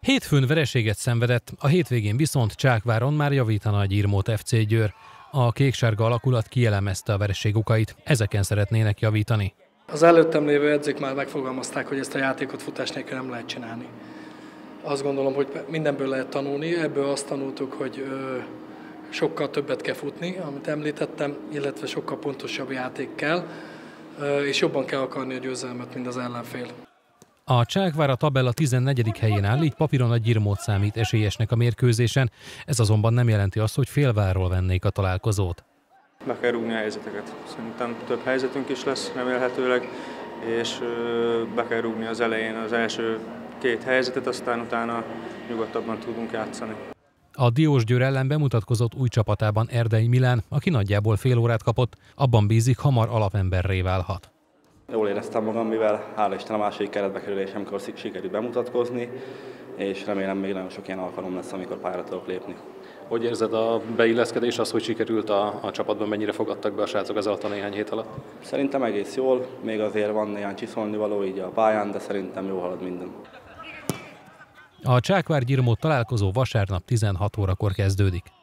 Hétfőn vereséget szenvedett, a hétvégén viszont Csákváron már javítana a Gyirmót FC Győr. A kéksárga alakulat kielemezte a vereség okait, ezeken szeretnének javítani. Az előttem lévő edzők már megfogalmazták, hogy ezt a játékot futás nélkül nem lehet csinálni. Azt gondolom, hogy mindenből lehet tanulni, ebből azt tanultuk, hogy sokkal többet kell futni, amit említettem, illetve sokkal pontosabb játék kell, és jobban kell akarni a győzelmet, mint az ellenfél. A Csákvár a tabella 14. helyén áll, így papíron a Gyirmót számít esélyesnek a mérkőzésen. Ez azonban nem jelenti azt, hogy félvárról vennék a találkozót. Be kell rúgni a helyzeteket. Szerintem több helyzetünk is lesz remélhetőleg, és be kell rúgni az elején az első 2 helyzetet, aztán utána nyugodtabban tudunk játszani. A Diósgyőr ellen bemutatkozott új csapatában Erdei Milán, aki nagyjából fél órát kapott, abban bízik, hamar alapemberré válhat. Jól éreztem magam, mivel hála Isten a második keretbe kerülésemkor sikerült bemutatkozni, és remélem még nagyon sok ilyen alkalom lesz, amikor pályára tudok lépni. Hogy érzed a beilleszkedés, az, hogy sikerült a csapatban, mennyire fogadtak be a srácok ez alatt a néhány hét alatt? Szerintem egész jól, még azért van néhány csiszolnivaló így a pályán, de szerintem jól halad minden. A Csákvár-Gyirmót találkozó vasárnap 16 órakor kezdődik.